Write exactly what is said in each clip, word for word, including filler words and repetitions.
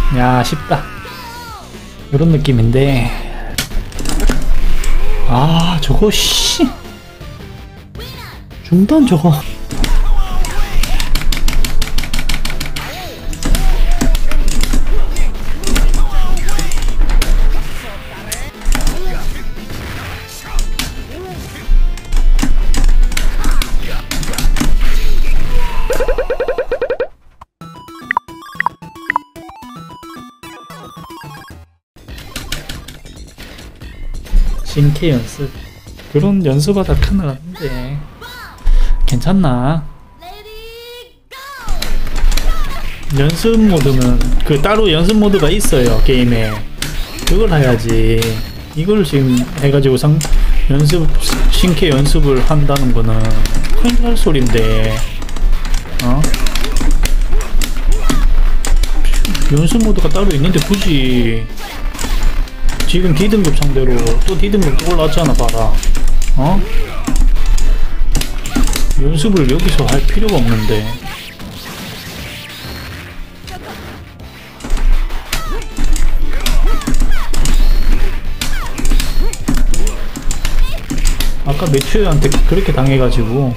야, 쉽다. 이런 느낌인데. 아, 저거 씨 중단 저거. 신캐 연습, 그런 연습하다 큰일 났는데 괜찮나? 연습 모드는 그 따로 연습 모드가 있어요 게임에. 그걸 해야지. 이걸 지금 해가지고 상 연습 신캐 연습을 한다는 거는 큰일 날 소린데. 어? 연습 모드가 따로 있는데 굳이 지금 D등급 상대로 또 D등급 또 올라왔잖아. 봐라. 어? 연습을 여기서 할 필요가 없는데. 아까 매튜한테 그렇게 당해가지고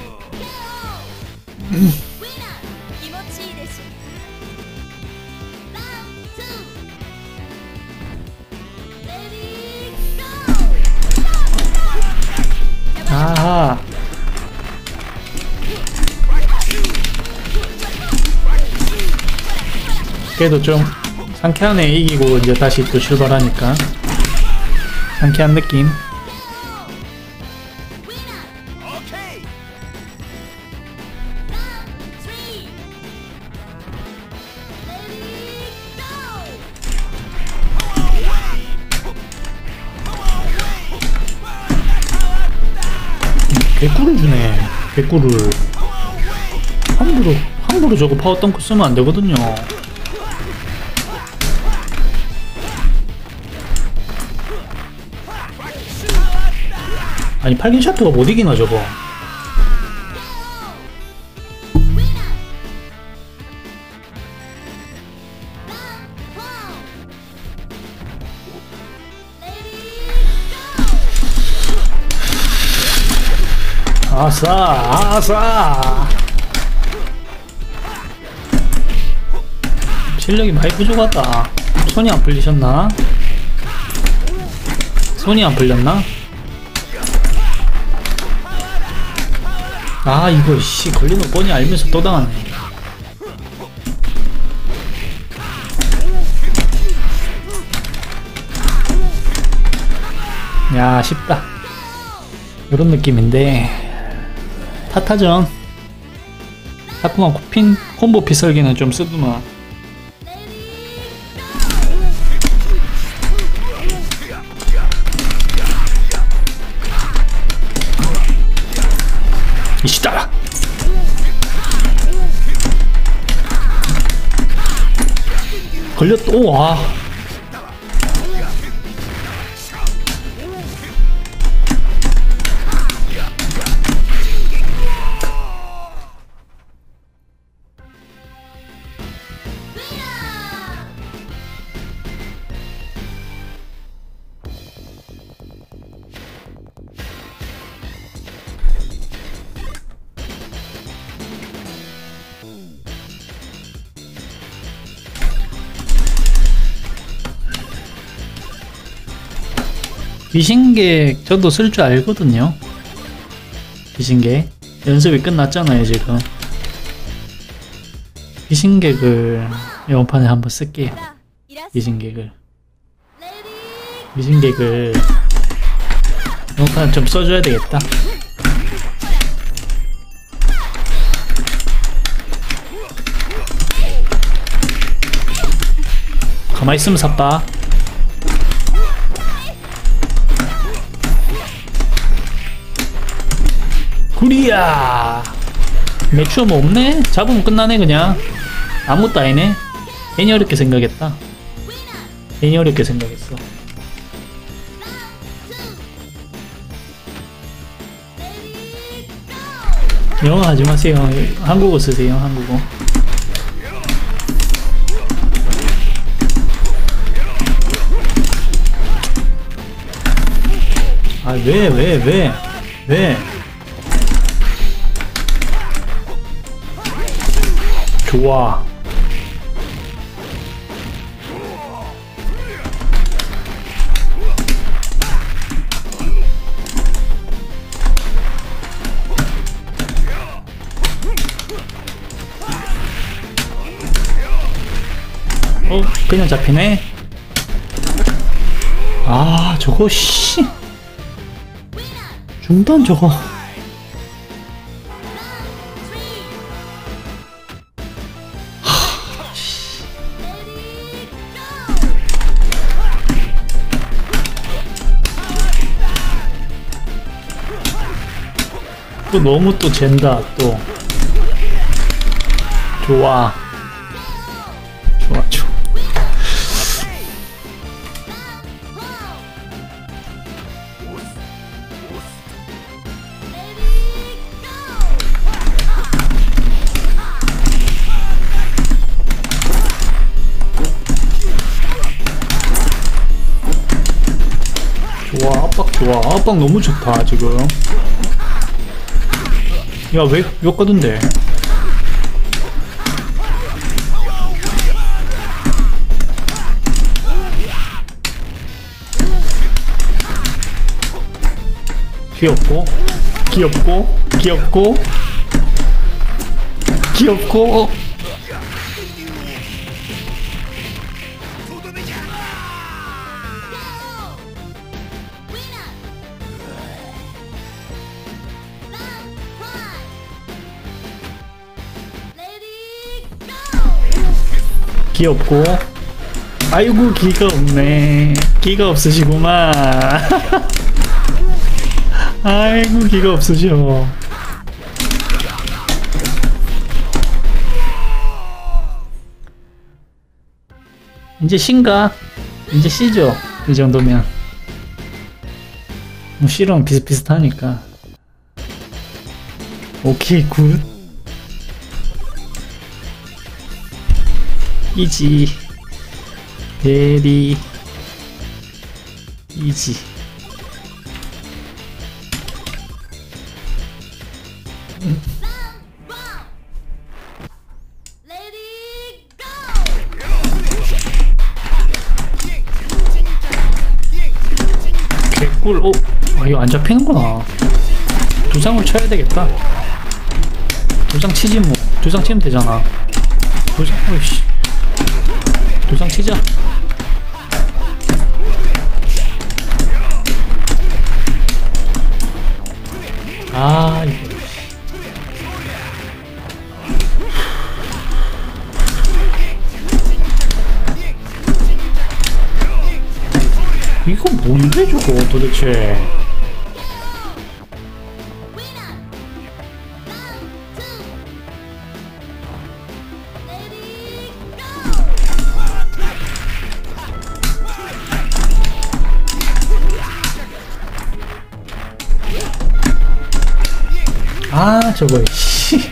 아하. 그래도 좀 상쾌하네. 이기고 이제 다시 또 출발하니까 상쾌한 느낌. 개꿀을 주네. 개꿀을 함부로 함부로 저거 파워 덩크 쓰면 안 되거든요. 아니 팔긴 샤트가 못 이기나 저거. 아싸 아싸. 실력이 많이 부족하다. 손이 안 풀리셨나? 손이 안 풀렸나? 아 이거 씨 걸리는 거 뻔히 알면서 또 당하네. 야 쉽다. 이런 느낌인데. 타타전 자꾸만 핀 콤보 피설기는 좀 쓰더만. 이시다. 걸렸. 오 와. 귀신객 저도 쓸 줄 알거든요. 귀신객 연습이 끝났잖아요 지금. 귀신객을 이번 판에 한번 쓸게요. 귀신객을 귀신객을 이번 판에 좀 써줘야 되겠다. 가만히 있으면 삽다. 구리야. 매추어 뭐 없네? 잡으면 끝나네 그냥. 아무것도 아니네. 괜히 어렵게 생각했다. 괜히 어렵게 생각했어. 영어 하지 마세요. 한국어 쓰세요. 한국어. 아, 왜, 왜, 왜, 왜? 좋아. 어, 그냥 잡히네. 아, 저거 씨. 중단 저거. 또 너무 또 잰다 또. 좋아. 좋아 좋아. 좋아, 압박 좋아. 압박 너무 좋다 지금. 야, 왜 몇 가던데? 귀엽고 귀엽고 귀엽고 귀엽고 귀엽고. 아이고, 기가 없네. 기가 없으시구만. 아이고, 기가 없으셔. 이제 C인가? 이제 C죠? 이 정도면. 뭐 C랑 비슷비슷하니까. 오케이, 굿. 이지. 베리 이지. 음. 개꿀. 오, 아, 이거 안 잡히는구나. 두 장을 쳐야 되겠다. 두 장 치지 뭐. 두 장 치면 되잖아. 두 장, 어이씨. 두 장 치자. 아, 이거. 이거 뭔데 저거 도대체. 아, 저거 씨.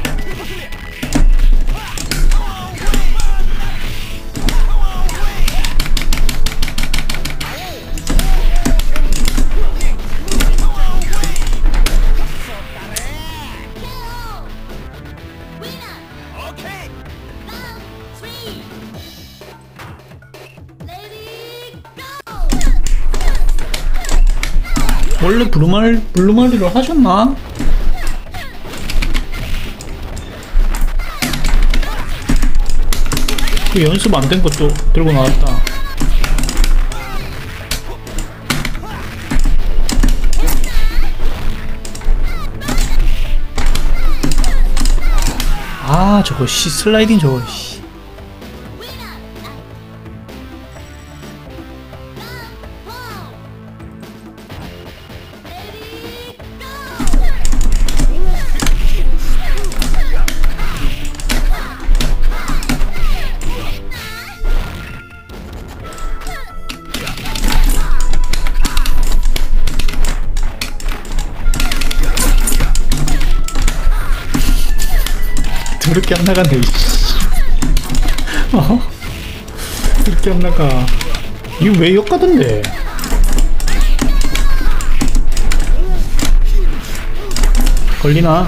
원래 블루말, 블루마리를 하셨나? 그 연습 안 된 것도 들고 나왔다. 아, 저거 씨, 슬라이딩 저거 씨. 그렇게 안 나가네. 어? 그렇게 안 나가. 이거 왜 역가던데? 걸리나?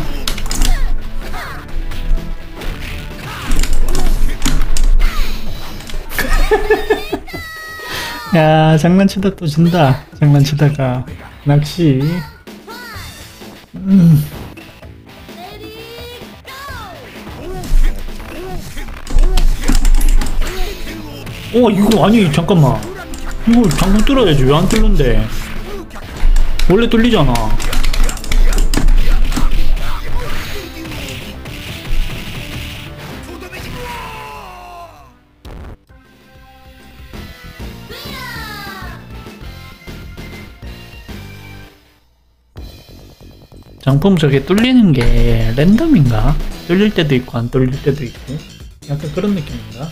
야, 장난치다 또 진다. 장난치다가 낚시. 음. 어, 이거 아니, 잠깐만. 이거 잠깐 뚫어야지. 왜 안 뚫는데? 원래 뚫리잖아. 장품 저게 뚫리는 게 랜덤인가? 뚫릴 때도 있고 안 뚫릴 때도 있고 약간 그런 느낌인가?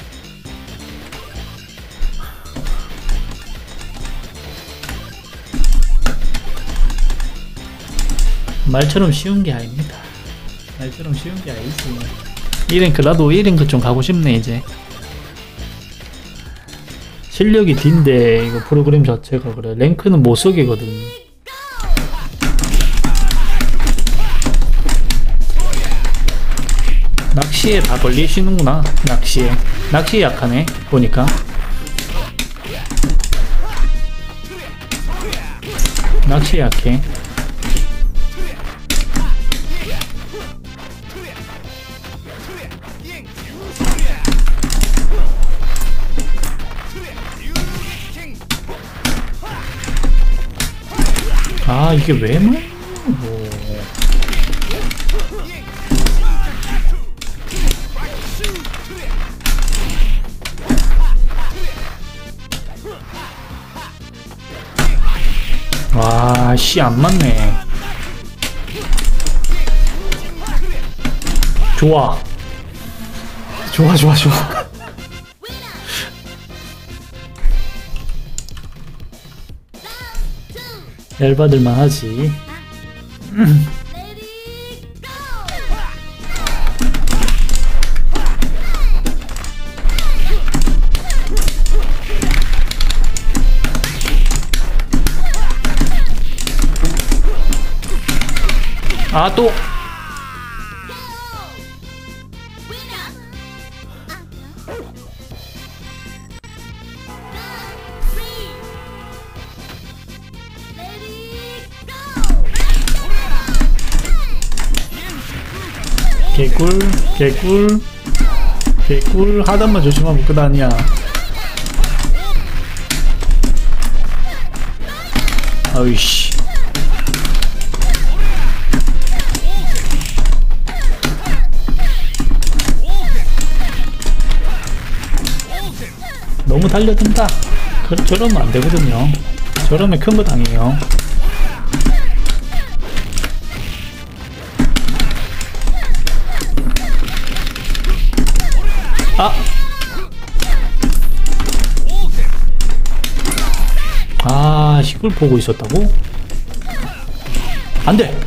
말처럼 쉬운 게 아닙니다. 말처럼 쉬운 게 아니지. 이 랭크 나도 이 랭크 좀 가고 싶네 이제. 실력이 D인데 이거 프로그램 자체가 그래. 랭크는 못 서게거든. 낚시에 다 걸리시는구나. 낚시에 낚시에 약하네 보니까. 낚시에 약해. 아 이게 왜 말고. 와, 씨, 안 맞네. 좋아. 좋아, 좋아, 좋아. 열받을만 하지. 아, 또! 개꿀, 개꿀, 개꿀. 하단만 조심하면 끝 아니야. 아이씨. 너무 달려든다. 그, 저러면 안 되거든요. 저러면 큰 거 당해요. 아! 아, 시골 보고 있었다고? 안 돼!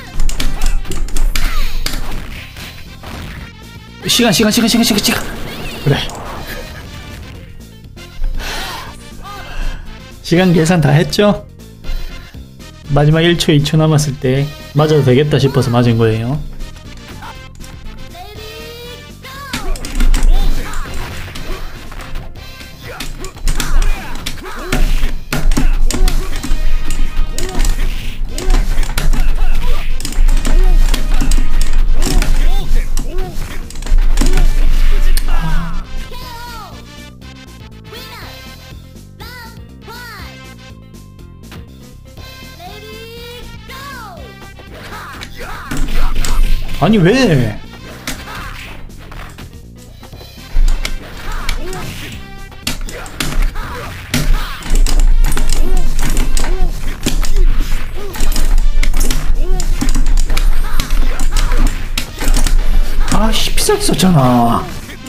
시간, 시간, 시간, 시간, 시간, 시간! 그래. 시간 계산 다 했죠? 마지막 일 초, 이 초 남았을 때 맞아도 되겠다 싶어서 맞은 거예요. 아니 왜? 아씨 피살 썼잖아.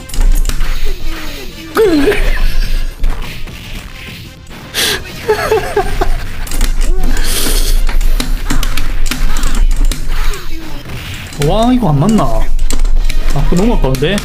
와 이거 안 맞나? 아 그거 너무 아까운데?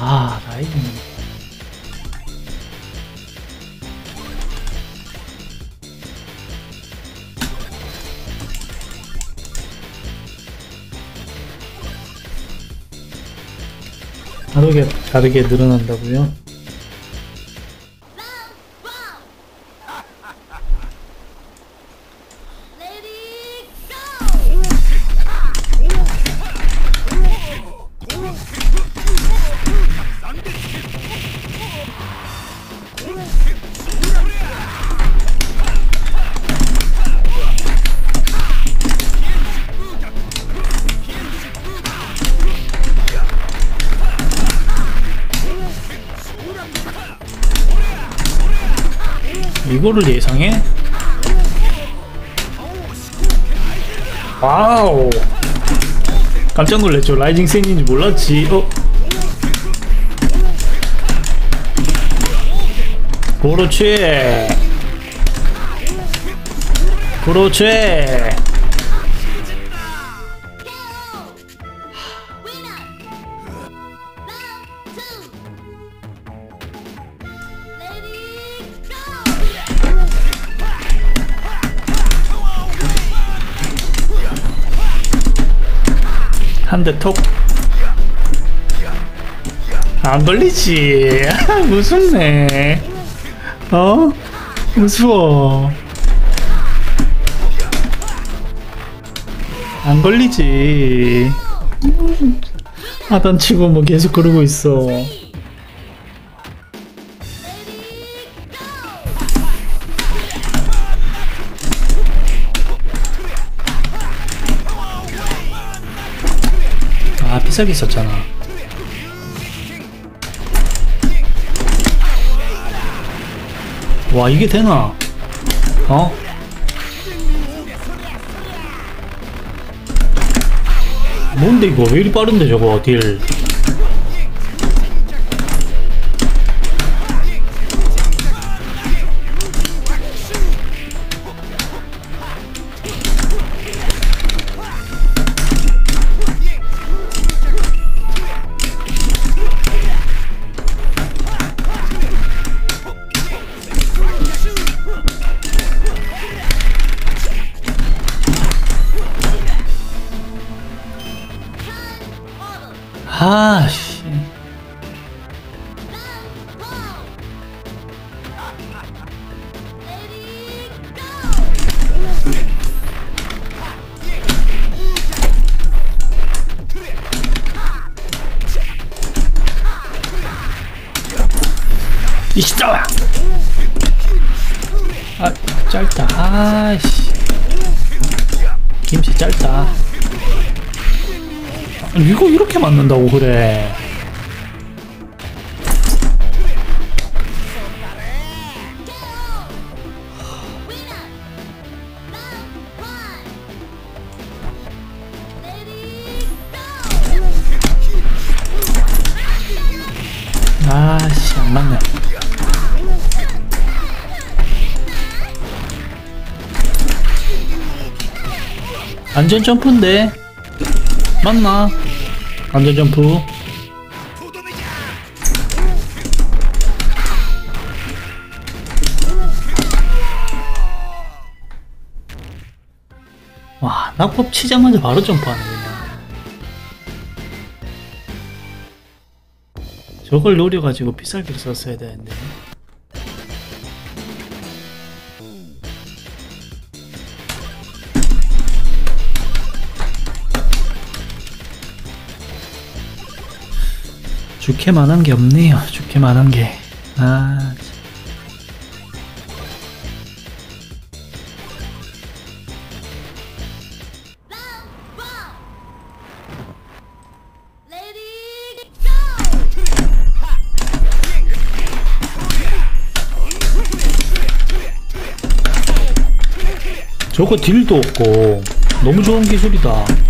아, 라이징. 다르게, 다르게 늘어난다고요? 이거를 예상해? 와우, 깜짝 놀랐죠. 라이징 센인지 몰랐지. 어? 그렇지, 그렇지. 한 대 톡. 안 걸리지. 무섭네. 어? 무서워. 안 걸리지. 하단 치고 뭐 계속 그러고 있어. 아, 피살기 있었잖아. 와, 이게 되나? 어? 뭔데 이거 왜 이리 빠른데 저거 딜. 아씨. 이시다. 아, 짧다. 아씨. 김치 짧다. 이거 이렇게 맞는다고 그래. 아씨, 안 맞네. 안전 점프인데 맞나? 안전 점프. 와, 낙법 치자마자 바로 점프하네 그냥. 저걸 노려가지고 피살기를 썼어야 되는데. 좋게만한 게 없네요. 좋게만한 게. 아, 저거 딜도 없고 너무 좋은 기술이다.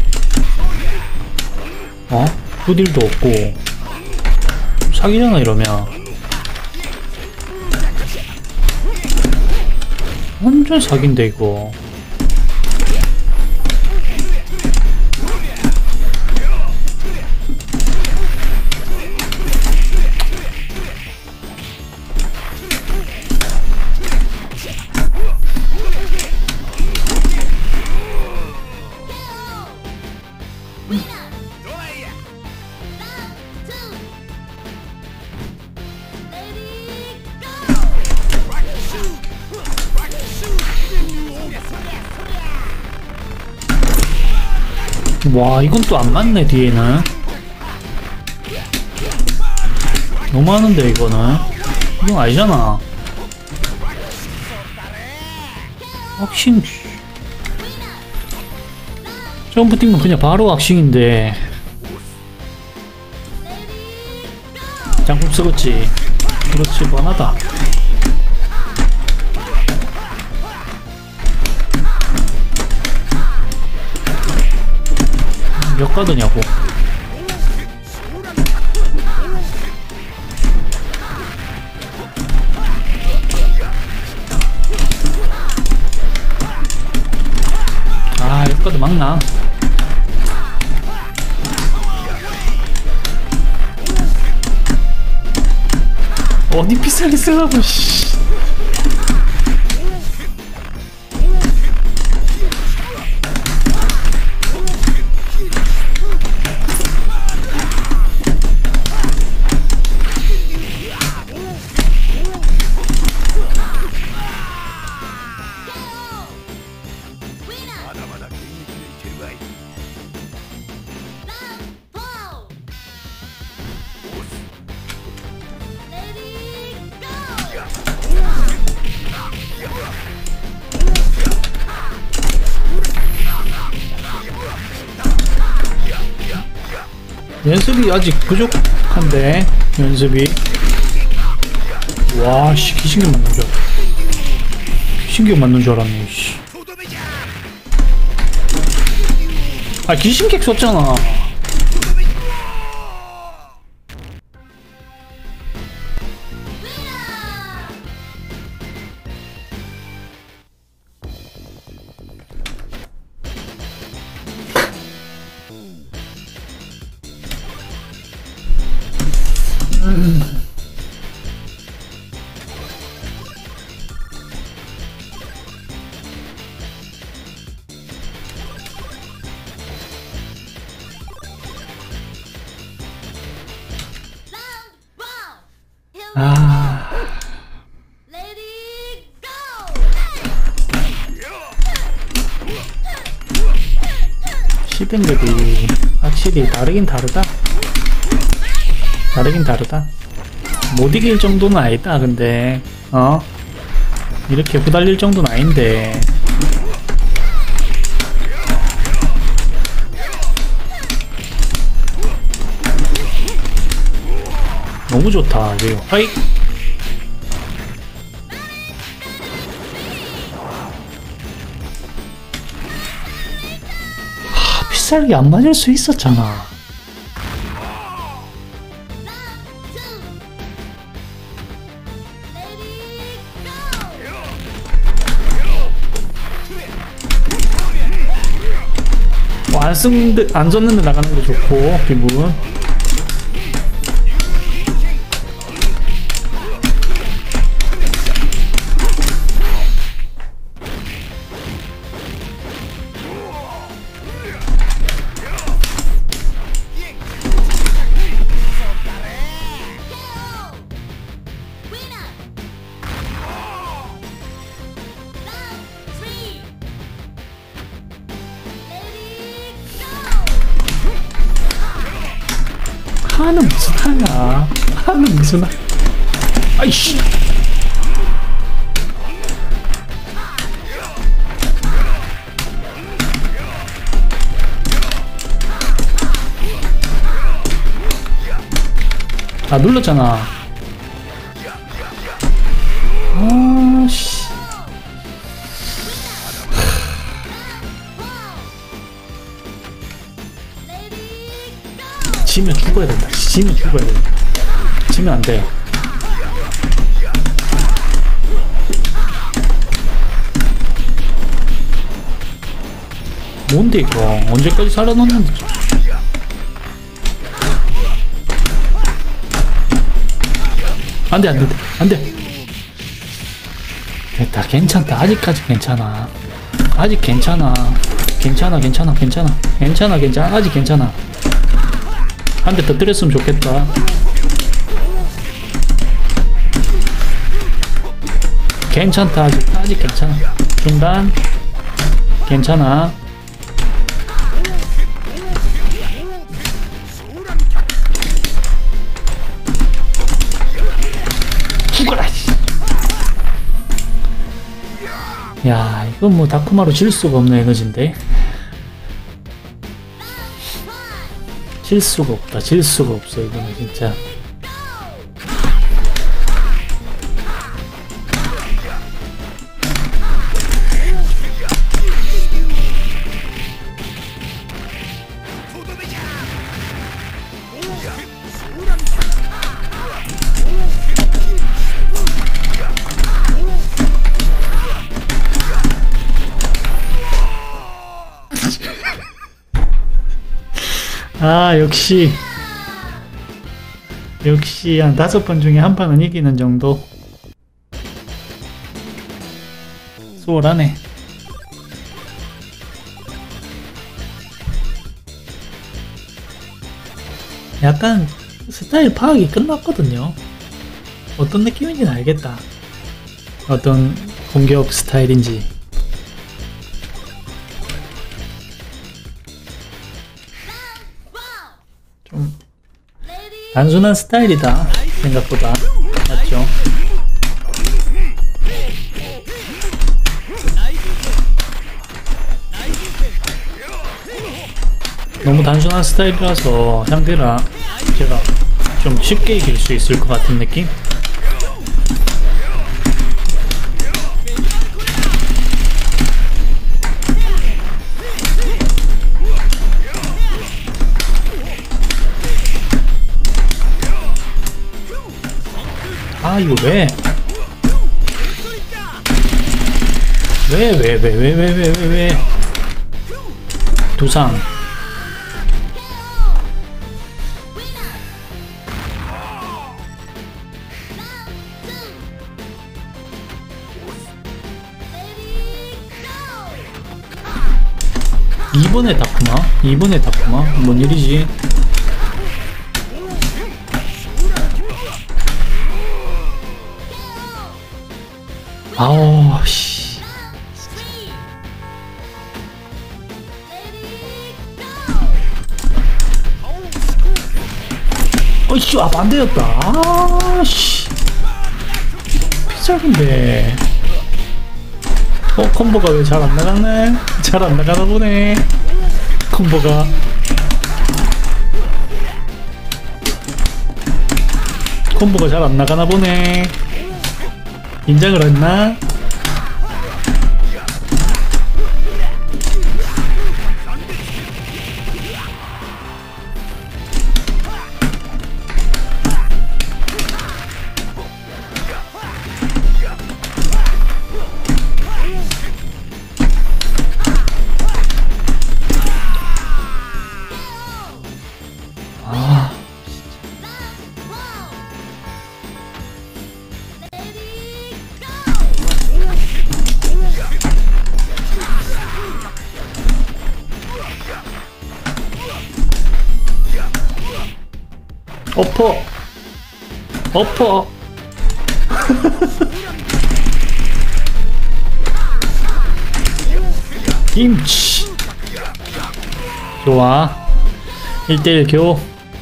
어? 후딜도 없고 사기잖아 이러면. 완전 사기인데 이거. 와, 이건 또 안 맞네, 뒤에는. 너무하는데, 이거는. 이건 아니잖아. 악싱. 점프 뛰면 그냥 바로 악싱인데. 장품 쓰겠지. 그렇지, 뻔하다. 몇 가드냐고. 아, 몇 가드 막나? 어디 비싸게 쓰려고, 씨. 연습이 아직 부족한데, 연습이. 와, 씨, 귀신경 맞는 줄 알았네. 귀신경 맞는 줄 알았네, 씨. 아, 귀신객 썼잖아. 음. 아. 시댕글이 확실히 다르긴 다르다. 다르긴 다르다. 못 이길 정도는 아니다. 근데 어? 이렇게 후달릴 정도는 아닌데. 너무 좋다 지금. 하이. 하, 비쌀게 안 맞을 수 있었잖아. 뭐 안 쓴데 안 줬는데 나가는 거 좋고 기분. 하는 무슨 하냐? 하는 무슨 하? 아이씨. 아, 눌렀잖아. 아씨. 지면 죽어야 된다. 지면 죽어야 된다. 지면 안 돼. 뭔데 이거? 언제까지 살아남는지. 안돼 안돼 안돼. 됐다. 괜찮다. 아직까지 괜찮아. 아직 괜찮아. 괜찮아 괜찮아 괜찮아 괜찮아 괜찮아 아직 괜찮아. 한 대 더 때렸으면 좋겠다. 괜찮다. 아직 아직 괜찮아. 중단. 괜찮아. 그건 뭐 다크마로 질 수가 없는 에너지인데. 질 수가 없다. 질 수가 없어 이거는 진짜. 아 역시 역시 한 다섯 번 중에 한 판은 이기는 정도. 수월하네. 약간 스타일 파악이 끝났거든요. 어떤 느낌인지는 알겠다. 어떤 공격 스타일인지. 좀 단순한 스타일이다 생각보다. 맞죠? 너무 단순한 스타일이라서 상대라 제가 좀 쉽게 이길 수 있을 것 같은 느낌? 아 이거 왜? 왜 왜 왜 왜 왜 왜 왜 왜 두상. 이번에 다크마? 이번에 다크마? 뭔 일이지? 아우 씨. 어이씨 아 반대였다. 아씨 피작인데. 어 콤보가 왜 잘 안 나가네? 잘 안 나가나 보네. 콤보가 콤보가 잘 안 나가나 보네. 긴장을 했나? 엎어 엎어 김치 좋아. 일 대 일 교.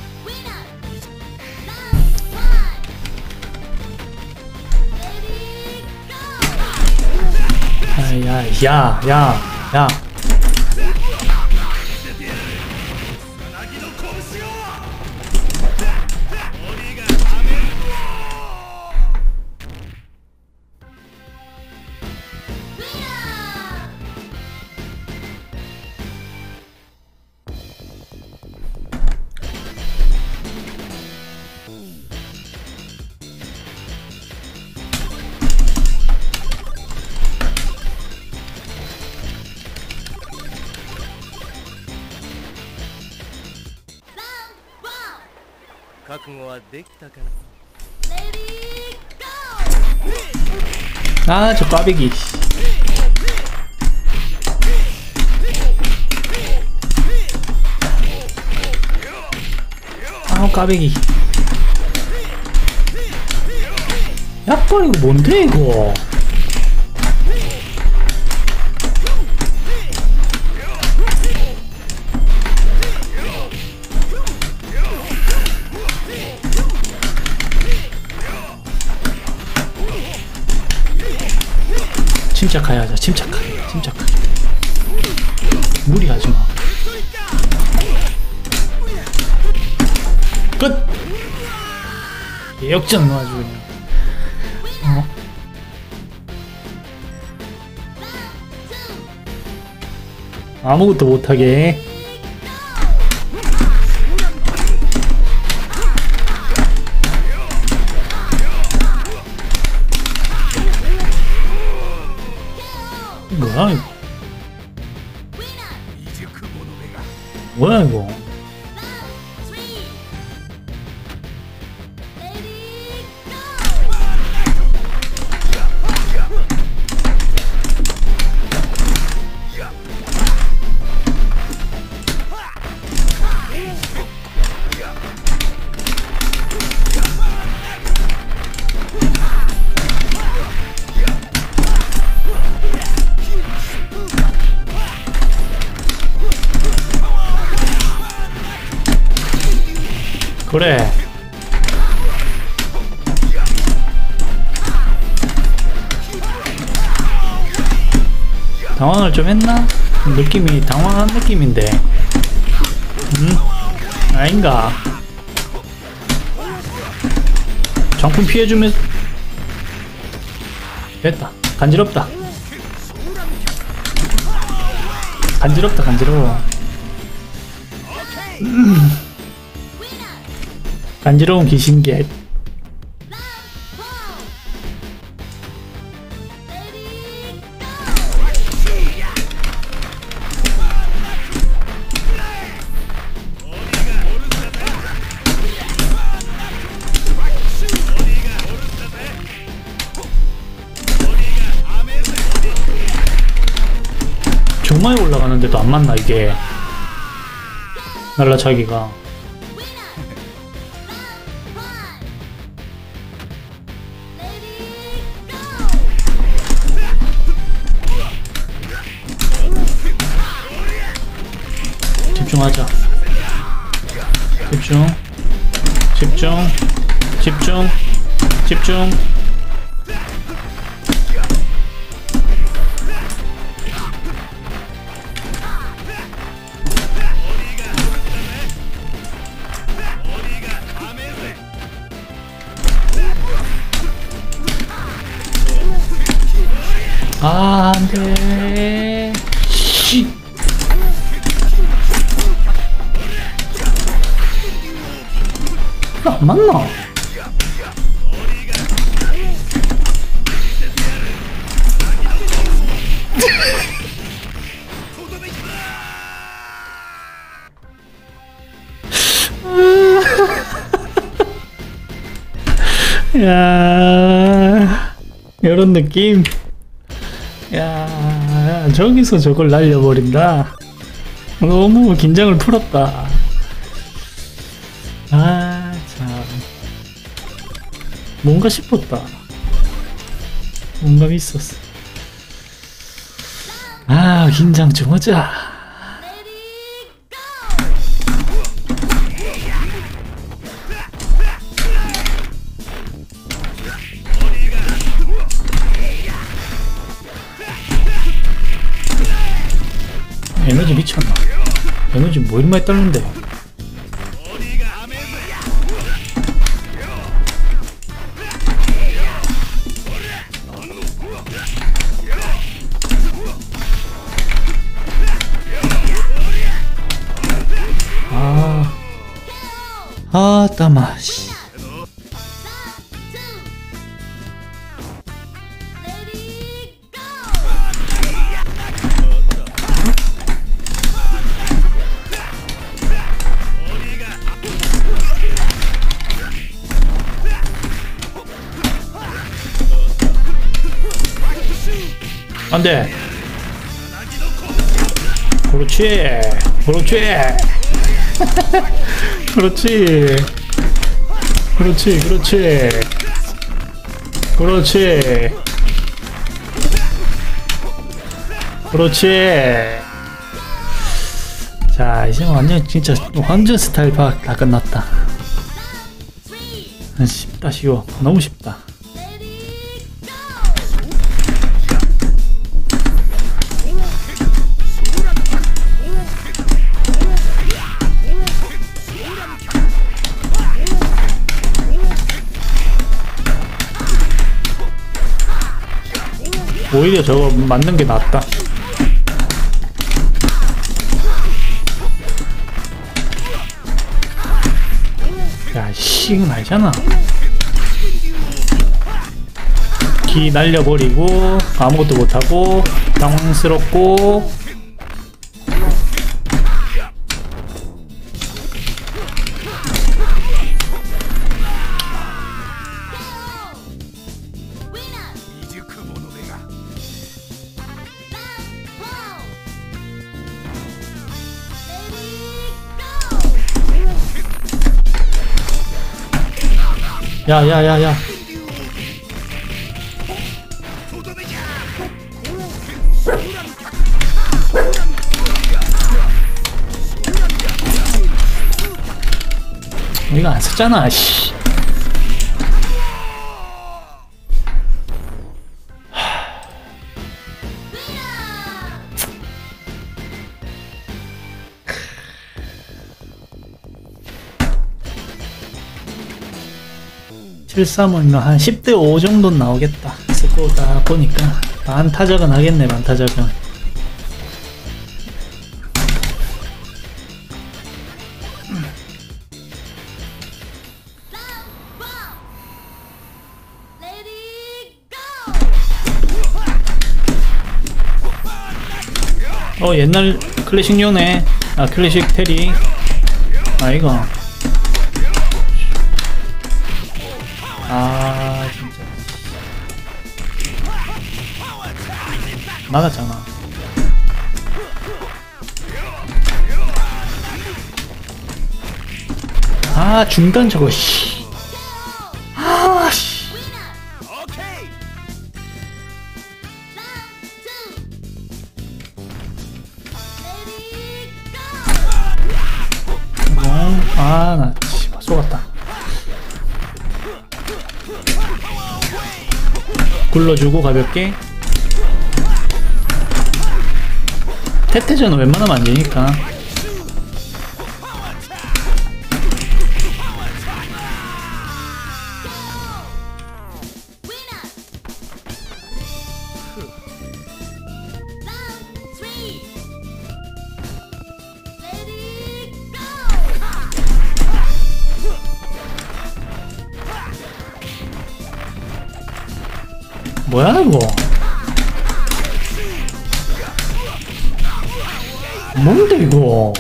야야야야 아 저 꽈배기. 아 꽈배기. 약간 이거 뭔데 이거. 침착하게 하자. 침착하게. 침착하게. 무리하지 마. 끝! 역전 아주 그냥. 어? 아무것도 못하게. 뭐야 이거? 뭐야 이거? 그래. 당황을 좀 했나? 느낌이 당황한 느낌인데. 음? 아닌가? 정품 피해주면 됐다. 간지럽다. 간지럽다 간지러워. 음. 간지러운 귀신개. 정말 올라가는데도 안 맞나 이게. 날라차기가. 집중하자. 집중. 집중. 집중. 집중. 아, 안 돼. 씨. 안 맞나? 야, 이런 느낌. 야, 저기서 저걸 날려버린다. 너무 긴장을 풀었다. 아, 참. 뭔가 싶었다. 뭔가 있었어. 아, 긴장 좀 하자. 에너지 미쳤나? 에너지 뭐 이리 많이 딸는데? 아, 아, 따마, 씨. 안돼. 그렇지, 그렇지. 그렇지, 그렇지, 그렇지, 그렇지, 그렇지. 자, 이제 완전 진짜 완전 스타일 파악 다 끝났다. 쉽다, 쉬워. 너무 쉽다. 오히려 저거 맞는 게 낫다. 야, 씨, 이건 아니잖아. 기 날려버리고 아무것도 못하고 당황스럽고. 야야야야, 이거 안 썼잖아. 씨. 칠삼은 한 십 대 오 정도는 나오겠다. 스코어 딱 보니까 반타작은 하겠네. 반타작은. 어, 옛날 클래식 요네. 아, 클래식 테리. 아, 이거. 아, 진짜. 막았잖아. 아, 중단 저거, 씨. 아, 씨. 아, 나, 씨, 속았다. 굴러주고 가볍게. 태태전은 웬만하면 안 되니까. 뭐야 이거? 뭔데 이거?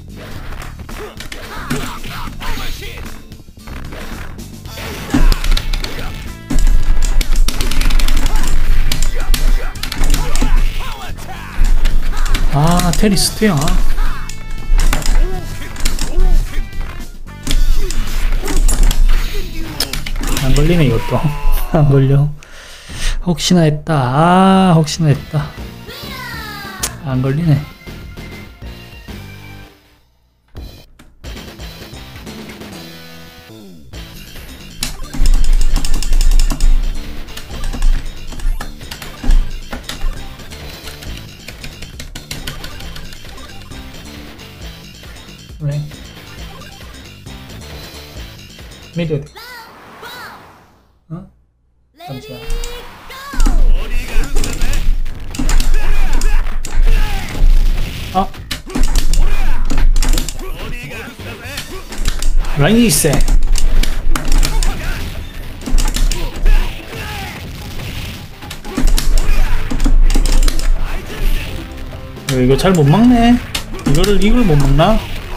아, 테리스트야. 안 걸리네 이것도. 안 걸려. 혹시나 했다. 아, 혹시나 했다. 안 걸리네. 왜? 미드 어디? 어? 잠시만. 아, 라인이 있어. 이거 잘 못 막네. 이거를 이걸 못 막나?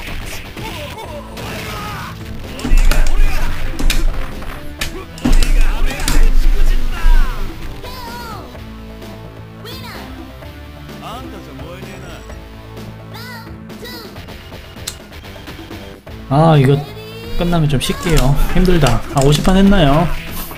아, 이거 끝나면 좀 쉴게요. 힘들다. 아, 오십 판 했나요?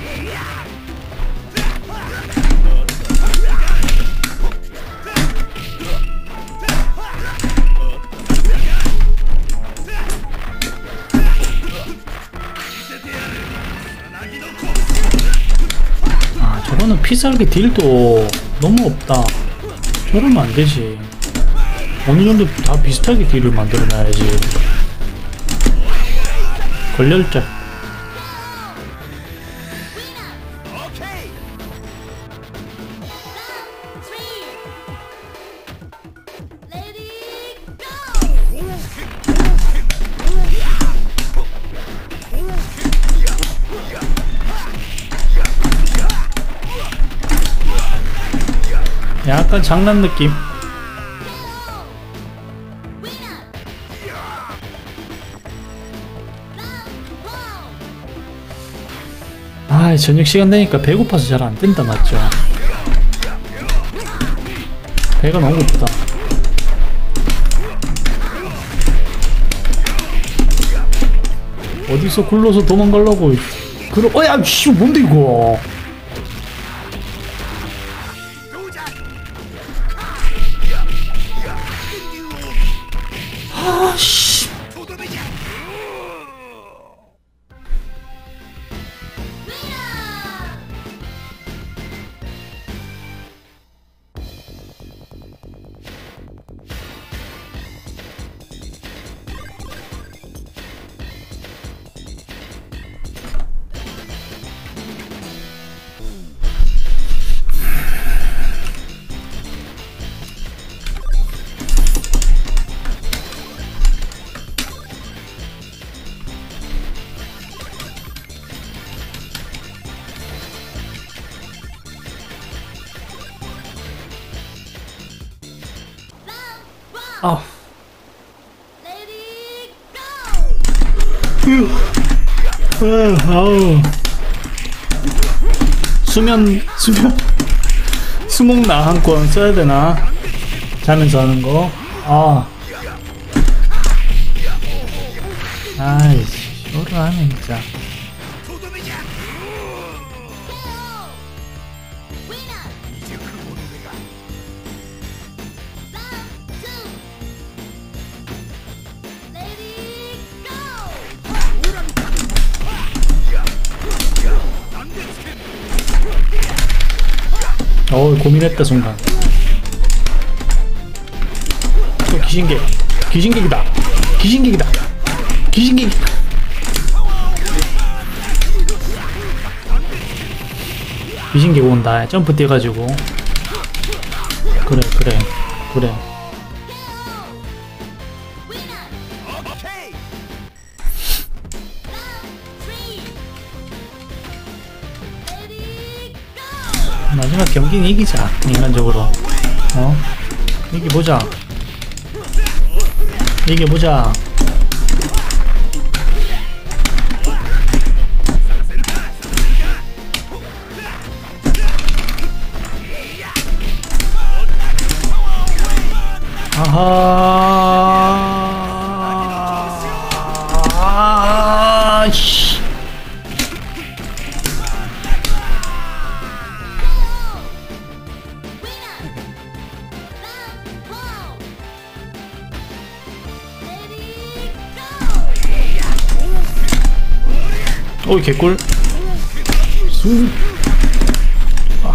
아, 저거는 피살기 딜도 너무 없다. 저러면 안 되지. 어느 정도 다 비슷하게 딜을 만들어 놔야지. 걸렬자. 약간 장난 느낌. 아, 저녁 시간 되니까 배고파서 잘 안 뜬다, 맞죠? 배가 너무 고프다. 어디서 굴러서 도망가려고. 그럼, 어야, 씨, 뭔데, 이거? 아, 씨. 아. 휴. 아우. 수면 수면 수목나 한 권 써야 되나? 자면서 하는 거. 아. 아이씨, 쇼를 하네 진짜. 어우, 고민했다 순간. 또 귀신객. 귀신객이다. 귀신객이다. 귀신객. 귀신객 온다. 점프 뛰어가지고. 그래 그래 그래. 마지막 경기는 이기자. 인간적으로. 어? 이겨보자. 이겨보자. 아하. 씨. 오이, 개꿀. 수. 아.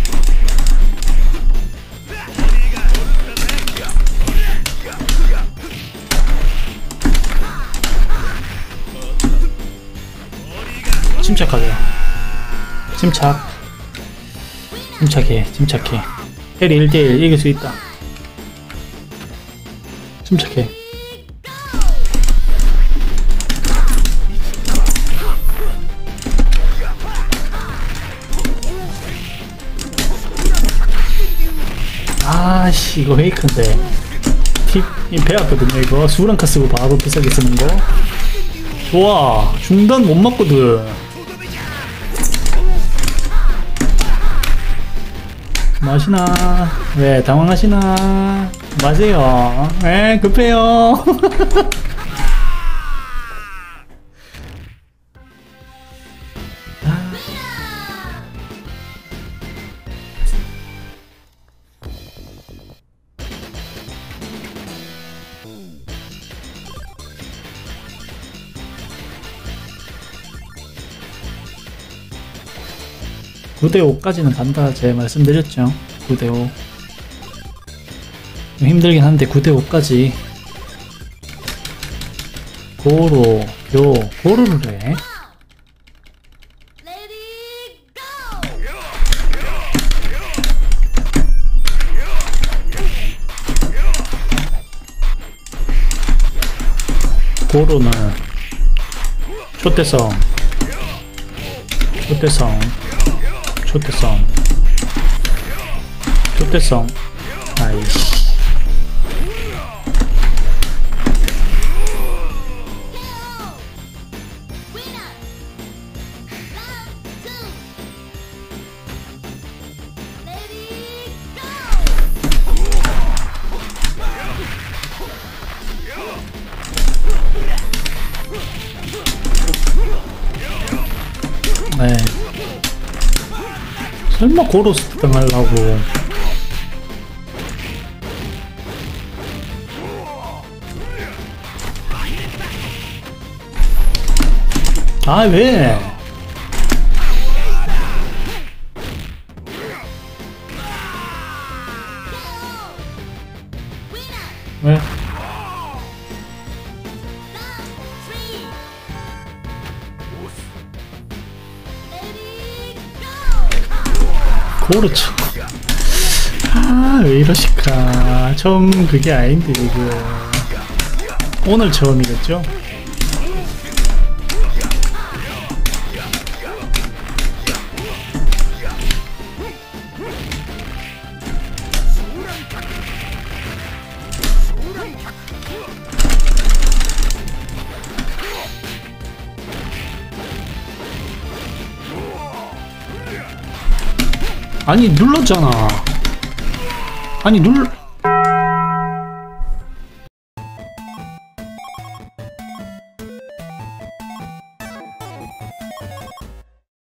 침착하게. 침착. 침착해, 침착해. 해리 일 대 일 이길 수 있다. 침착해. 아씨, 이거 페이크인데. 팁, 이 배 아프거든요. 이거 수랑카 쓰고 바로 비싸게 쓰는 거. 좋아, 중단 못 맞거든. 마시나? 왜 당황하시나? 마세요. 에, 급해요. 구 대 오까지는 간다 제 말씀드렸죠. 구 대 오 힘들긴 한데 구 대 오까지 고로 교 고로를 해. 고로는 초대성 초대성 초대성 초대성 아이씨 네. 설마 고로스 당하려고. 아, 왜? 왜? 고르죠. 아, 왜 이러실까. 처음 그게 아닌데, 이거. 오늘 처음이겠죠? 아니 눌렀잖아. 아니 눌